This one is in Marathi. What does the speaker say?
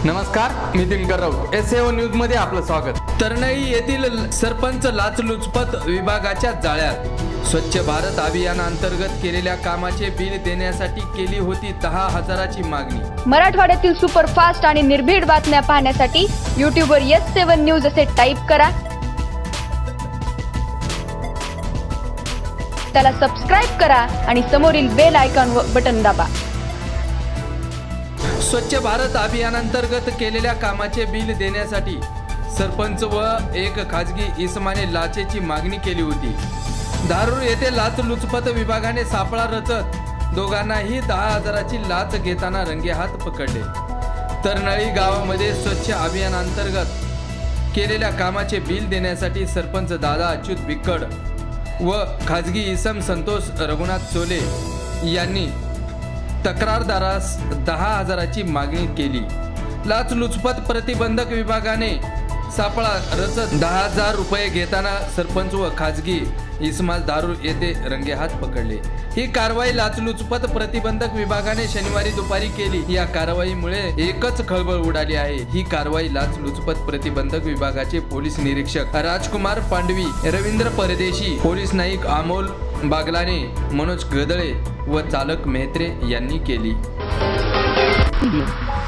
नमस्कार, मी दिनकर राऊत, SAO न्यूज मध्ये आपलं स्वागत। तरणई येथील सरपंच लाचलुचपत विभागाच्या जाळ्यात। स्वच्छ भारत अभियानांतर्गत केलेल्या कामाचे बिल देण्यासाठी केली होती 10,000ची मागणी। मराठवाड्यातील सुपरफास्ट आणि निर्भीड बातम्या पाहण्यासाठी YouTube वर S7 न्यूज असे टाइप करा, त्याला सबस्क्राइब करा आणि समोरील बेल आयकॉन बटन दाबा। स्वच्छ भारत अभियानांतर्गत केलेल्या कामाचे बिल देण्यासाठी सरपंच व एक खाजगी इसमाने लाचेची मागणी केली होती। धारूर येथे लाचलुचपत विभागाने सापळा रचत दोघांनाही 10,000ची लाच घेताना रंगेहात पकडले। तरणई गावामध्ये स्वच्छ अभियानांतर्गत केलेल्या कामाचे बिल देण्यासाठी सरपंच दादा अच्युत बिक्कड व खाजगी इसम संतोष रघुनाथ चोले यांनी तक्रारदारास 10,000ची मागणी केली। लाचलुचपत प्रतिबंधक विभागाने सापळा रचत 10,000 रुपये घेताना सरपंच व खाजगी इसमास धारूर येथे रंगेहात पकडले। ही कारवाई लाचलुचपत प्रतिबंधक विभागाने शनिवारी दुपारी केली। या कारवाईमुळे एकच खळबळ उडाली आहे। ही कारवाई लाचलुचपत प्रतिबंधक विभागाचे पोलीस निरीक्षक राजकुमार पांडवी, रवींद्र परदेशी, पोलीस नाईक अमोल बागलाने, मनोज गदळे व चालक मेहत्रे यांनी केली।